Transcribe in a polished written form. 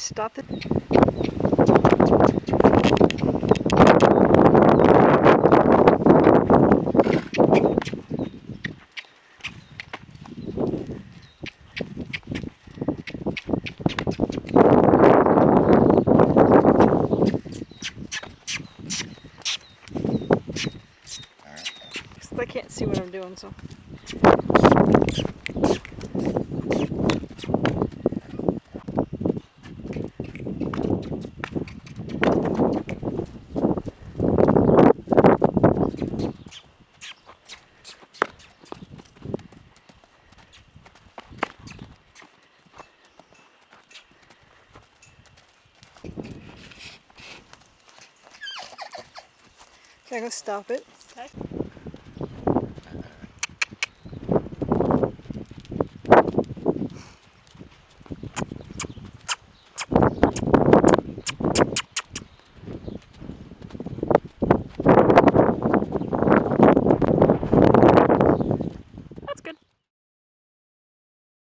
stop it. I can't see what I'm doing, so. Can I go stop it? Okay.